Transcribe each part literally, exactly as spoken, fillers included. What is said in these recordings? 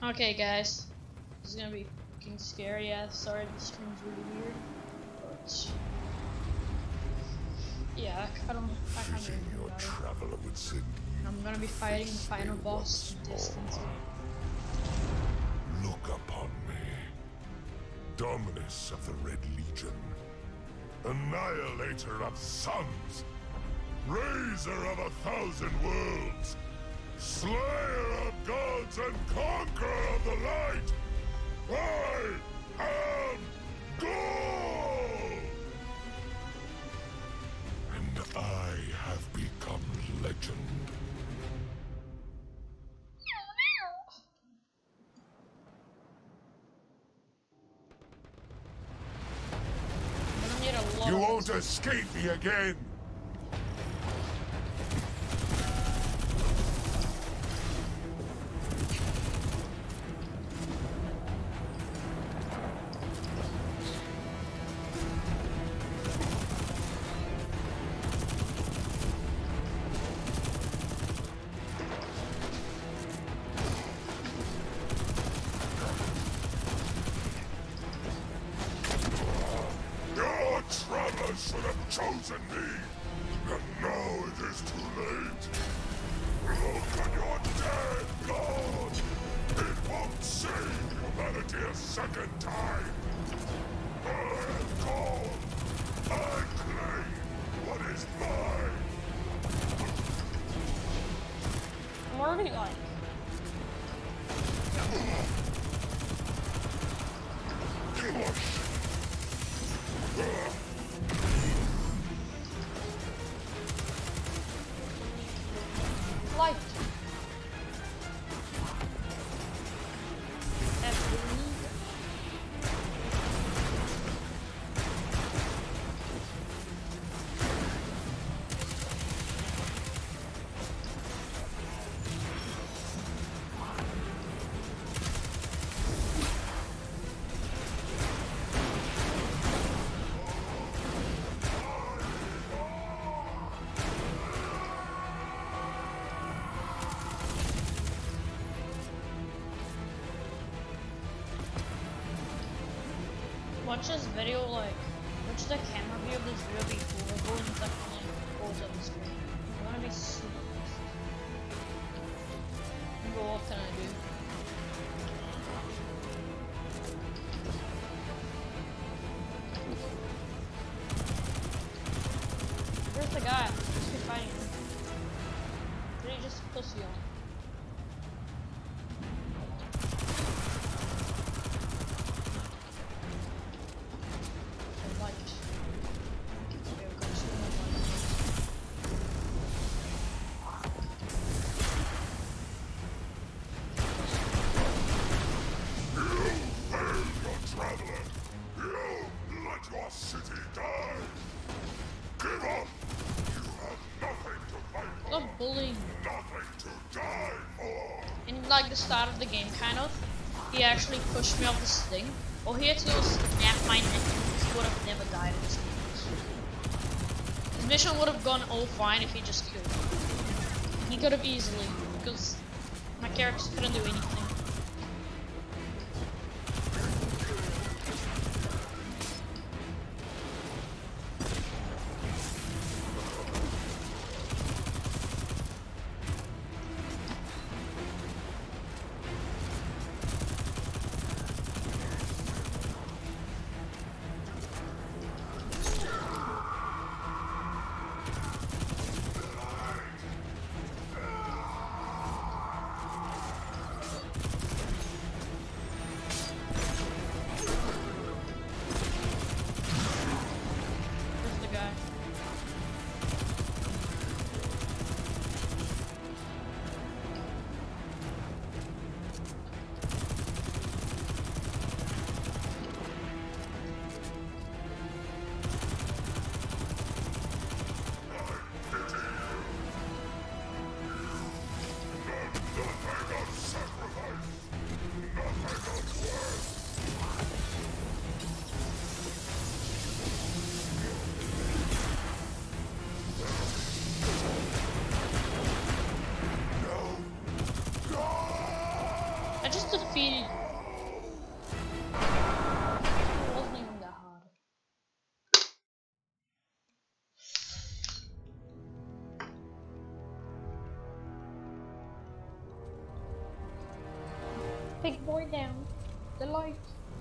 Okay, guys, this is gonna be fucking scary. Yeah, sorry, the stream's really weird, but yeah, I don't, I can't do anything about it. And I'm gonna be fighting the final boss in Distance. Look upon me, Dominus of the Red Legion, Annihilator of suns, Raiser of a thousand worlds, Slayer of gods and Conqueror of the light. I am God! And I have become legend. You won't escape me again! Should have chosen me, and now it is too late. Look at your dead God! It won't save humanity a second time. I am called. I claim what is mine. What are we like? Light. Watch this video, like, watch the camera view of this video be cool. We're going to definitely pause on the screen. I want to be super close. Go, what can I do? Where's the guy? Just keep fighting him. Did he just pussy on? Stop bullying. In like the start of the game, kind of, he actually pushed me off this thing. All he had to do was snap my neck, and he would have never died in this game. His mission would have gone all fine if he just killed me. He could have easily, because my characters couldn't do anything. just defeated you. It wasn't even that hard. Big boy down. The light.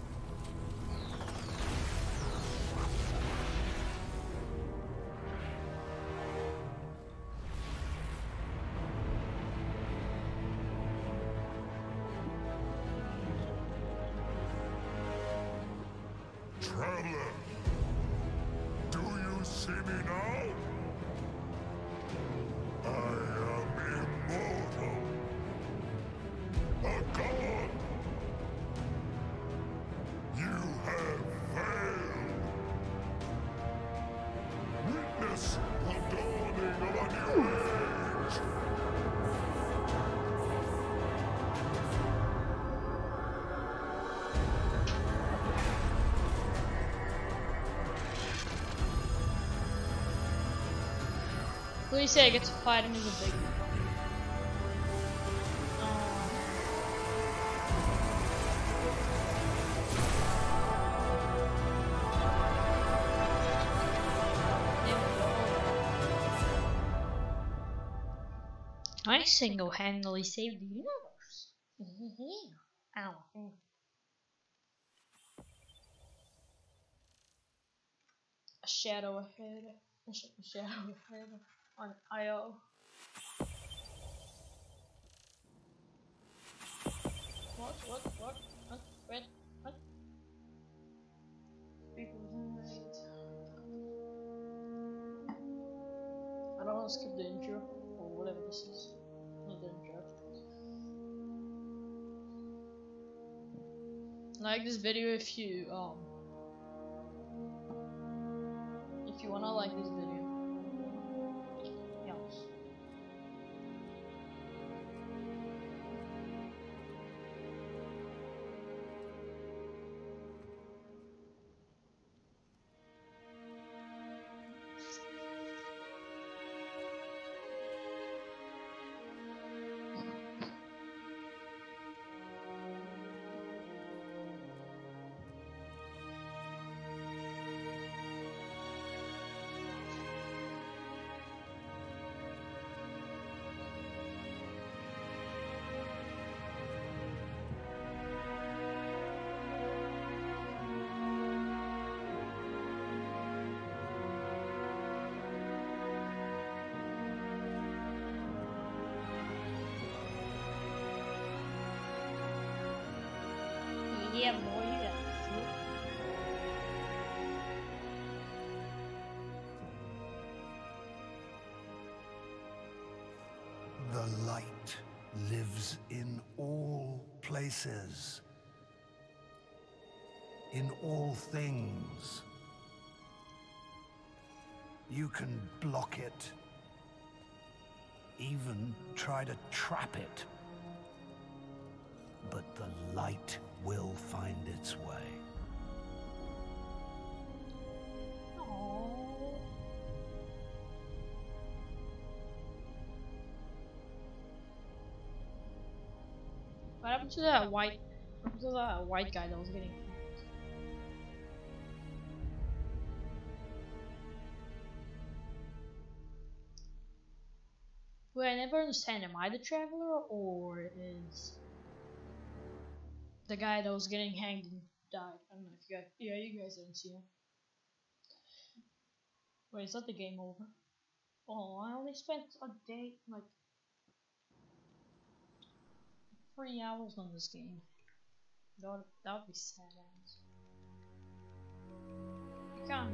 Traveler, do you see me now? I am immortal. A god. You have failed. Witness the dawning of a new age. Please say I get to fight him as a big man. I single-handedly saved the universe. Yeah. Ow. A shadow ahead. A sh shadow ahead on I O. What? What? What? What? What? What? People night. I don't want to skip the intro or whatever this is. Not the intro. Like this video if you um if you wanna like this video. Yes. Yeah, boy, you got The light lives in all places, in all things. You can block it, even try to trap it. But the light will find its way. Aww. What happened to that white? What happened to that white guy that was getting? Wait, I never understand. Am I the traveler, or is the guy that was getting hanged and died? I don't know if you guys. Yeah, you guys didn't see him. Wait, is that the game over? Oh, I only spent a day, like three hours on this game. That would, that would be sad. I can't.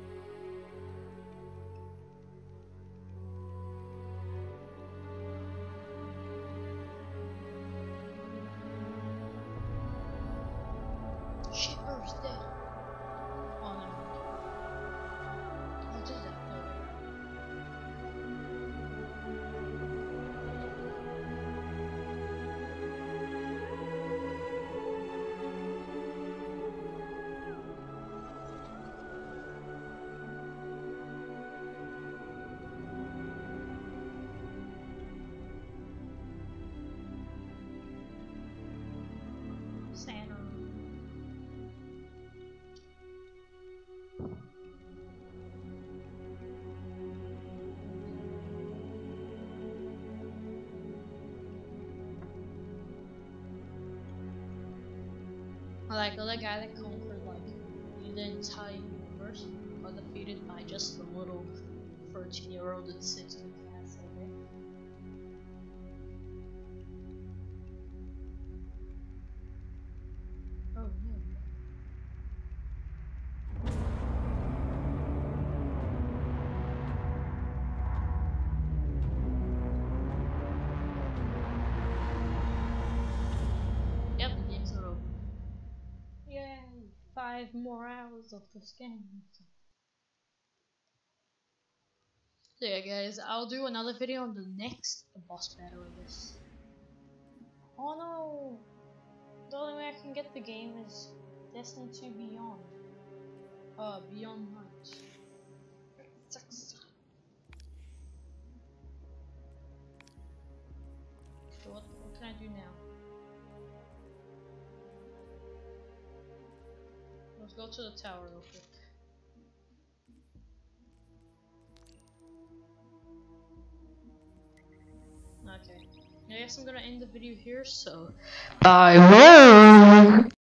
Shipper's dead. Oh no. What is that? Like other guy that conquered like the entire universe got defeated by just a little thirteen year old and sixteen cats. Okay. Oh no. Yep, the game's not over. Yay! Five more hours of this game. So yeah guys, I'll do another video on the next boss battle of this. Oh no! The only way I can get the game is Destiny two Beyond. Uh, Beyond Night. Sucks. So what, what can I do now? Let's go to the tower real quick. Okay. I guess I'm gonna end the video here, so bye.